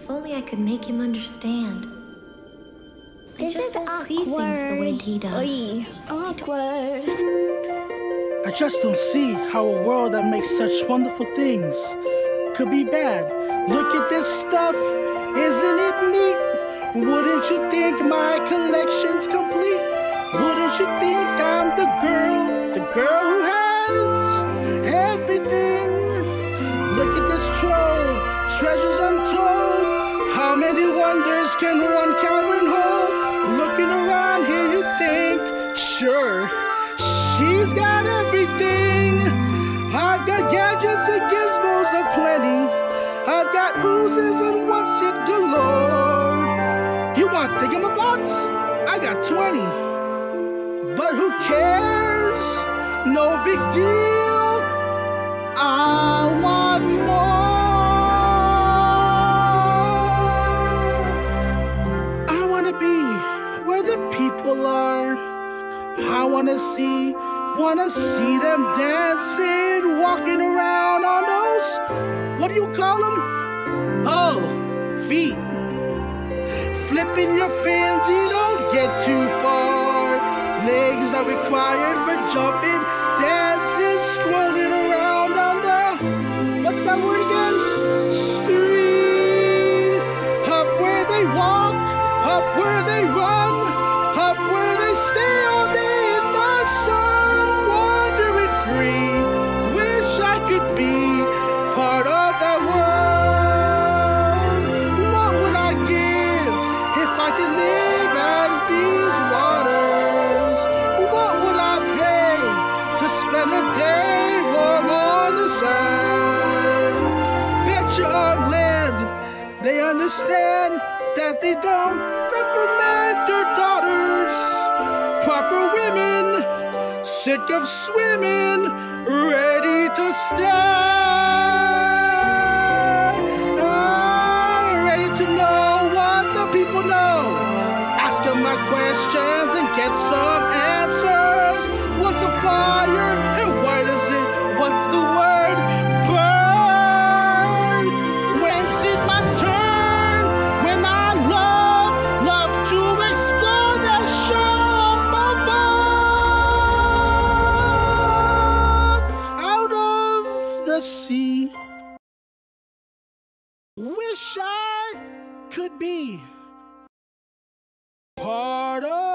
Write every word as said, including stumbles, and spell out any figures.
If only I could make him understand. This I just is don't awkward. see things the way he does. Oy, awkward. I just don't see how a world that makes such wonderful things could be bad. Look at this stuff, isn't it neat? Wouldn't you think my collection's complete? Wouldn't you think I'm the girl, the girl who has everything? Look at this trove, treasures untold. How many wonders can one cavern hold? Looking around here you think, sure, she's got everything. I've got gadgets and gizmos aplenty. I've got oozes and what's it galore. You want thingamabobs? I got twenty. But who cares? No big deal. I want more. I want to be where the people are. I wanna see, wanna see them dancing, walking around on those, what do you call them? Oh, feet. Flipping your fins, you don't get too far. Legs are required for jumping, dancing, strolling around on the, what's that word again? Street. Up where they walk, up where they run, up where they stay all day. Wish I could be part of that world. What would I give if I could live at these waters? What would I pay to spend a day warm on the sand? Bet you on land they understand that they don't reprimand their daughters. Proper women, sick of swimming, ready to stand. Ah, ready to know what the people know. Ask them my questions and get some answers. What's a fire and what is it? What's the word? Burn. When's it my turn? When I love, love to explore that shore. See, wish I could be part of